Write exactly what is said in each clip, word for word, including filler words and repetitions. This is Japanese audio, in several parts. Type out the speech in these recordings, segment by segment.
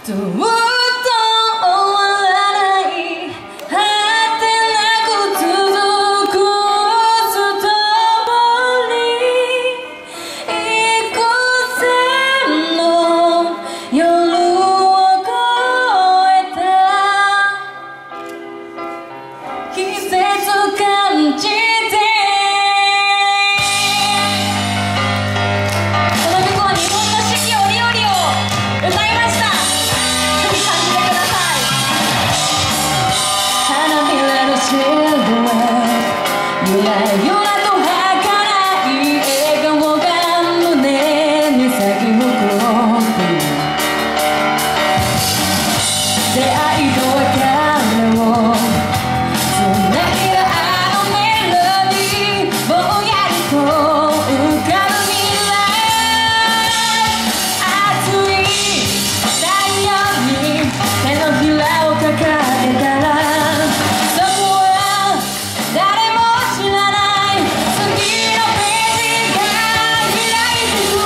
と終わらない果てなく続くストーリー、幾千の夜を越えた季節感じてゆらゆらと儚い笑顔が胸に咲き誇って出会いと別れをつないだあのメロディー、ぼんやりと浮かぶ未来、熱い太陽に手のひらを抱えたらそこは誰も知らない次のページが開いてく、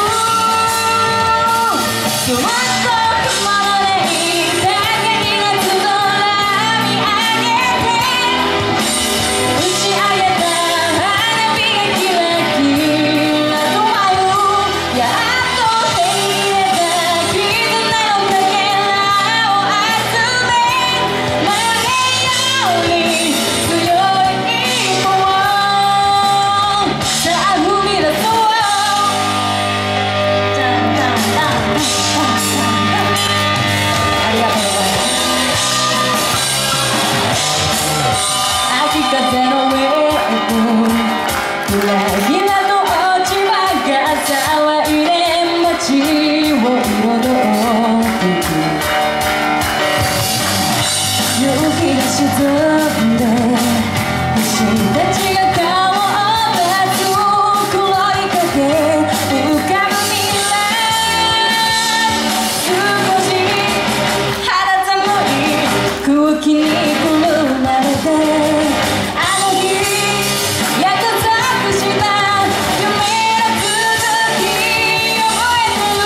そっと雲のねいだけに夏空見上げて打ち上げた花火がキラキラと舞う、やっと手に入れた絆のかけらを集め投げように強い一歩をさあ踏み出そう。じゃんじゃんじゃんじゃんじゃんじゃん、ありがとうございます。秋風の上をゆらゆらと落ち葉が騒いで街を彩っていく、夕日が沈んで星たちが顔を出す黒い影浮かぶ未来、少し肌寒い空気にくるまれてあの日約束した夢の続き覚えてる、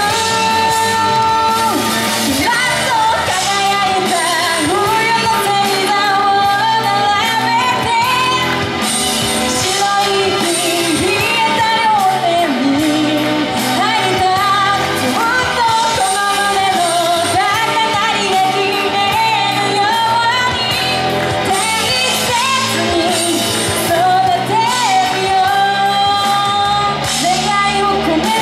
キラッと輝いた冬の星座を並べて白い息冷えた両手に入った、ずっとこの胸の高鳴りが消えるように大切に育てるよ、願いを込めて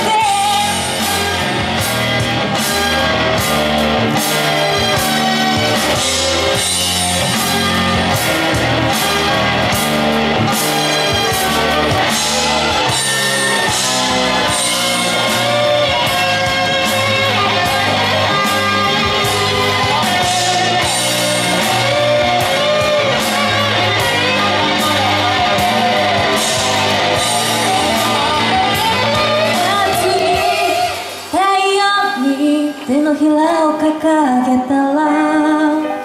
熱い太陽に手のひらを掲げたら